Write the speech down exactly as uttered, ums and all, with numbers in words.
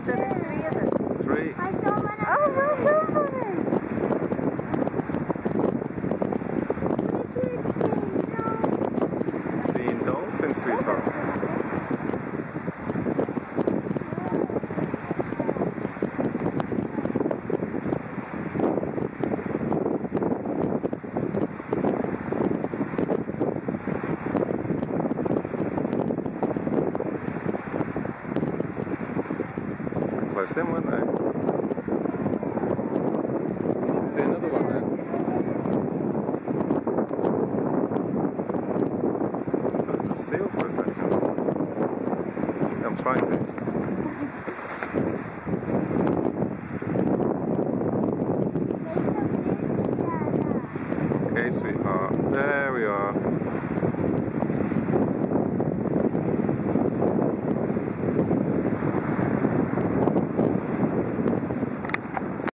So there's three of them. Three. I saw one. Oh, well done, Bonnie. Seeing dolphins, sweetheart. Close in, weren't they? See another one there. There was a seal for a second. I'm trying to.